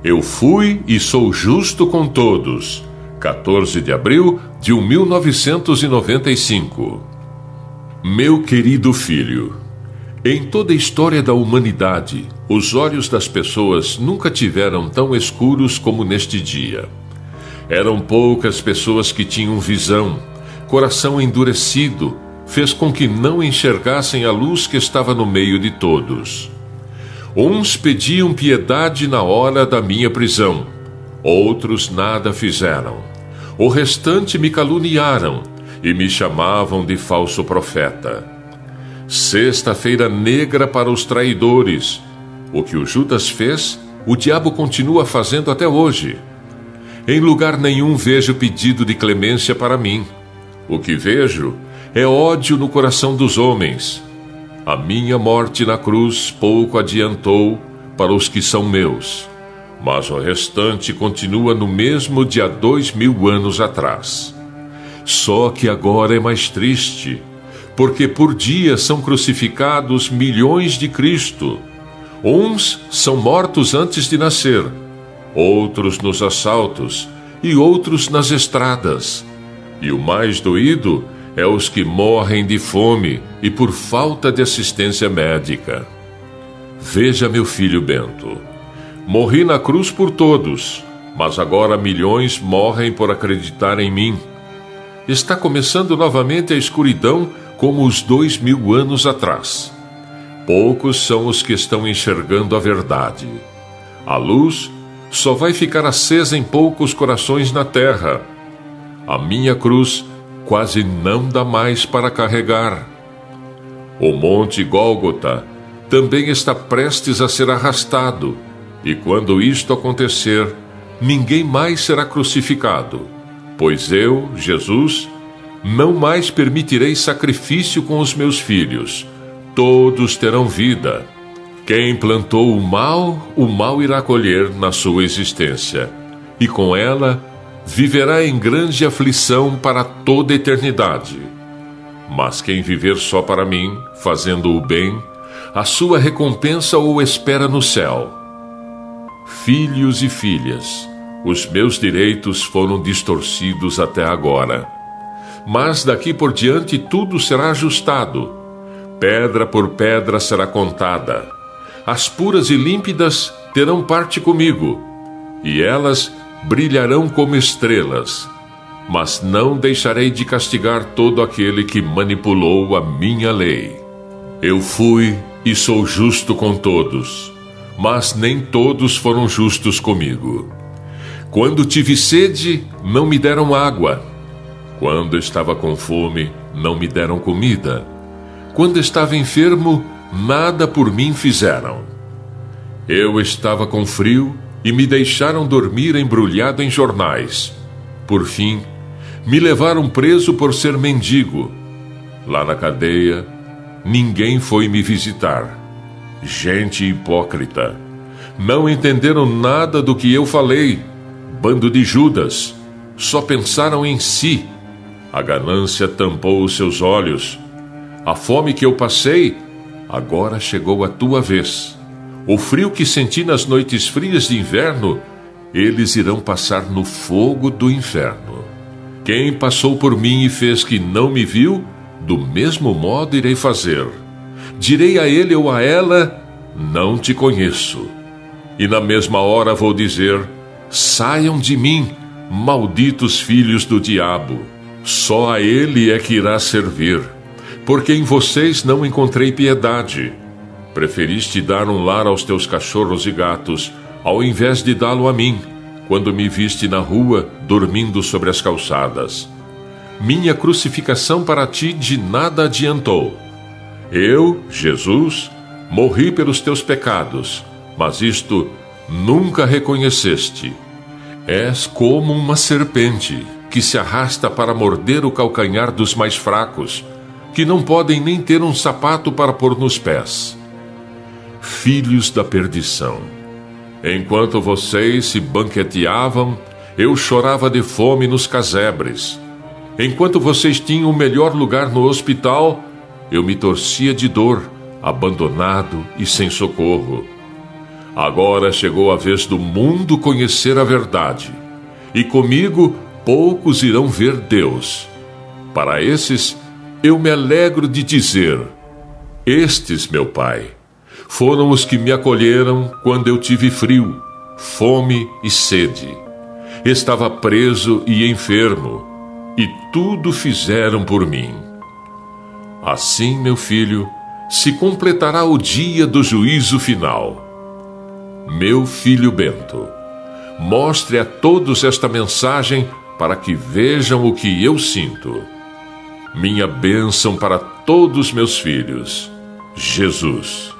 Eu fui e sou justo com todos. 14 de abril de 1995. Meu querido filho, em toda a história da humanidade, os olhos das pessoas nunca tiveram tão escuros como neste dia. Eram poucas pessoas que tinham visão. Coração endurecido fez com que não enxergassem a luz que estava no meio de todos. Uns pediam piedade na hora da minha prisão, outros nada fizeram. O restante me caluniaram e me chamavam de falso profeta. Sexta-feira negra para os traidores. O que o Judas fez, o diabo continua fazendo até hoje. Em lugar nenhum vejo pedido de clemência para mim. O que vejo é ódio no coração dos homens. A minha morte na cruz pouco adiantou para os que são meus, mas o restante continua no mesmo de há 2000 anos atrás. Só que agora é mais triste, porque por dia são crucificados milhões de Cristo. Uns são mortos antes de nascer, outros nos assaltos e outros nas estradas. E o mais doído é os que morrem de fome e por falta de assistência médica. Veja, meu filho Bento, morri na cruz por todos, mas agora milhões morrem por acreditar em mim. Está começando novamente a escuridão como os 2000 anos atrás. Poucos são os que estão enxergando a verdade. A luz só vai ficar acesa em poucos corações na terra. A minha cruz quase não dá mais para carregar. O Monte Gólgota também está prestes a ser arrastado, e quando isto acontecer, ninguém mais será crucificado, pois eu, Jesus, não mais permitirei sacrifício com os meus filhos. Todos terão vida. Quem plantou o mal irá colher na sua existência, e com ela viverá em grande aflição para toda a eternidade. Mas quem viver só para mim, fazendo o bem, a sua recompensa o espera no céu. Filhos e filhas, os meus direitos foram distorcidos até agora. Mas daqui por diante tudo será ajustado. Pedra por pedra será contada. As puras e límpidas terão parte comigo, e elas brilharão como estrelas, mas não deixarei de castigar todo aquele que manipulou a minha lei. Eu fui e sou justo com todos, mas nem todos foram justos comigo. Quando tive sede, não me deram água. Quando estava com fome, não me deram comida. Quando estava enfermo, nada por mim fizeram. Eu estava com frio e me deixaram dormir embrulhado em jornais. Por fim, me levaram preso por ser mendigo. Lá na cadeia, ninguém foi me visitar. Gente hipócrita. Não entenderam nada do que eu falei. Bando de Judas. Só pensaram em si. A ganância tampou os seus olhos. A fome que eu passei, agora chegou a tua vez. O frio que senti nas noites frias de inverno, eles irão passar no fogo do inferno. Quem passou por mim e fez que não me viu, do mesmo modo irei fazer. Direi a ele ou a ela, não te conheço. E na mesma hora vou dizer, saiam de mim, malditos filhos do diabo. Só a ele é que irá servir, porque em vocês não encontrei piedade. Preferiste dar um lar aos teus cachorros e gatos, ao invés de dá-lo a mim, quando me viste na rua, dormindo sobre as calçadas. Minha crucificação para ti de nada adiantou. Eu, Jesus, morri pelos teus pecados, mas isto nunca reconheceste. És como uma serpente que se arrasta para morder o calcanhar dos mais fracos, que não podem nem ter um sapato para pôr nos pés. Filhos da perdição, enquanto vocês se banqueteavam, eu chorava de fome nos casebres. Enquanto vocês tinham o melhor lugar no hospital, eu me torcia de dor, abandonado e sem socorro. Agora chegou a vez do mundo conhecer a verdade, e comigo poucos irão ver Deus. Para esses, eu me alegro de dizer: estes, meu Pai, foram os que me acolheram quando eu tive frio, fome e sede. Estava preso e enfermo, e tudo fizeram por mim. Assim, meu filho, se completará o dia do juízo final. Meu filho Bento, mostre a todos esta mensagem para que vejam o que eu sinto. Minha bênção para todos meus filhos. Jesus.